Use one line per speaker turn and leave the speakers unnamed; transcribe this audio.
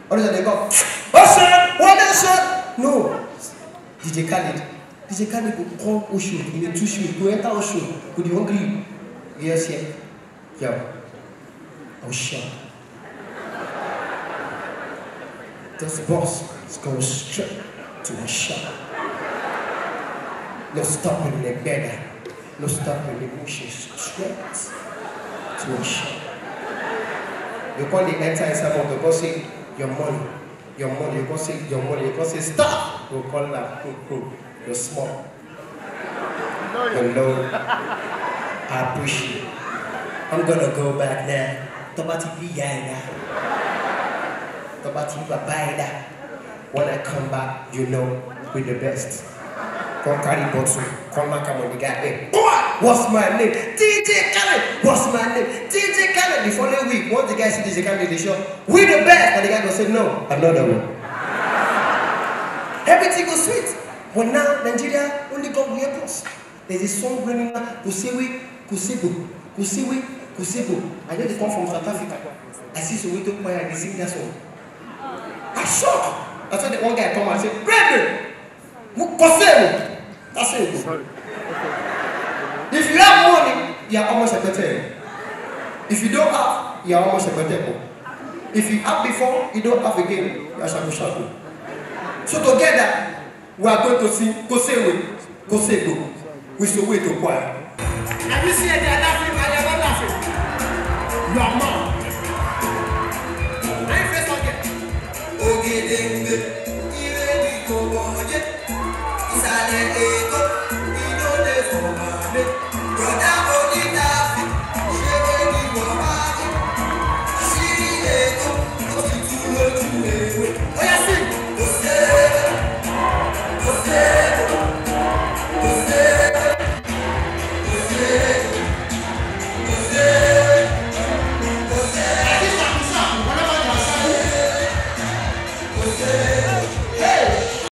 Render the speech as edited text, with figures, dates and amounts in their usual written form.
Others they go, Oshodi, what is it? No. DJ Khaled. DJ Khaled will call Oshodi in the 2 shoes. Go enter Oshodi. Could you hungry? Yes, yeah. Yo. Oshodi. This boss is going straight to a shop. No stopping the beggar. No stopping the bushes. Straight to a shop. You call the entire someone to go say your money. Your money. You go say your money. You go say stop. You call that. You're small. You're low. I appreciate it. I'm gonna go back now. When I come back, you know, we're the best. Come carry bottle, come back on the guy there. What's my name? DJ Khaled. What's my name? DJ Khaled. The following week, once the guy see DJ Khaled in the show, we're the best. And the guy will say, no, another one. Everything goes sweet. But now, Nigeria only got the airports. There's a song running now, Kusiwi, Kusibu, Kusiwi, Kusibu. I know they come from South Africa. I see some little choir and they sing that song. I shocked. That's why the one guy come and say, Brethren, Kusibu. That's it. Sorry. If you have money, you are almost a better. If you don't have, you are almost a better. If you have before, you don't have again, you are shaku. So together, we are going to sing Kusibu, Kusibu. We should wait to choir. Have you seen that laughing? I am not laughing. You are mad.